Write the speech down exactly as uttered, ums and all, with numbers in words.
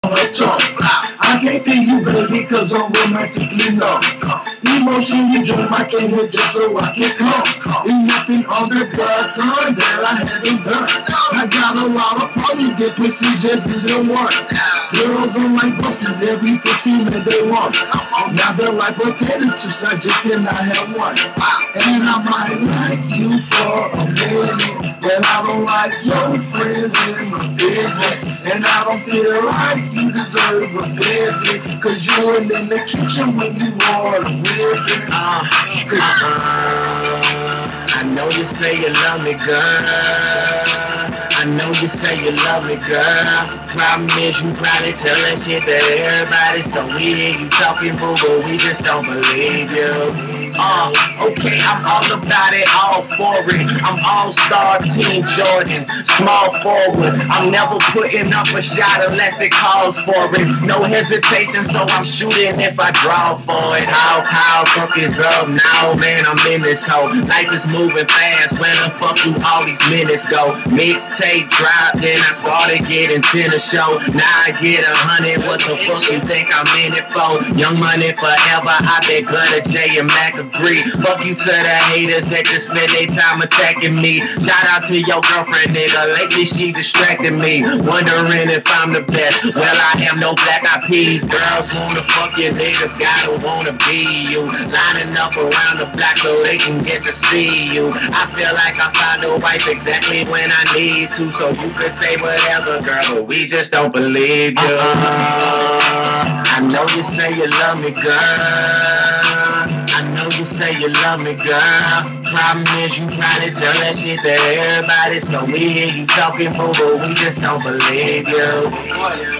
wanna talk. I can't feel you, baby, cause I'm romantically numb. Emotionally drained, I came here just so I can come. There's nothing on the glass, son, that I haven't done. I got a lot of parties, get pussy just isn't one. Girls on like buses, every fifteen minutes they want. Now they're like potato chips, I just cannot have one. And I might like you for a minute, but I don't like your friends in my business. And I don't feel like you deserve a visit, cause you ain't in the kitchen when you wanna whip it. Uh, uh, I know you say you love me, girl. I know you say you love me, girl. Problem is you probably telling shit to everybody, so we hear you talking, boo, but we just don't believe you. Uh, okay, I'm all about it, all for it. I'm all-star team Jordan, small forward. I'm never putting up a shot unless it calls for it. No hesitation, so I'm shooting if I draw for it. How, how, fuck is up now, man, I'm in this hoe. Life is moving fast, where the fuck do all these minutes go? Mixtape drop, then I started getting tennis show. Now I get a hundred, what the fuck you think I'm in it for? Young money forever, I bet Gunna, J and Mac agree. Fuck you to the haters that just spend their time attacking me. Shout out to your girlfriend, nigga, lately she distracted me. Wondering if I'm the best, well I am no Black Eyed Peas. Girls wanna fuck you, niggas gotta wanna be you. Lining up around the block so they can get to see you. I feel like I found a wife exactly when I need to, so you could say whatever, girl, but we just don't believe you. uh, I know you say you love me, girl. I know you say you love me, girl. Problem is you probably tell that shit to everybody, so we hear you talking, boo, but we just don't believe you.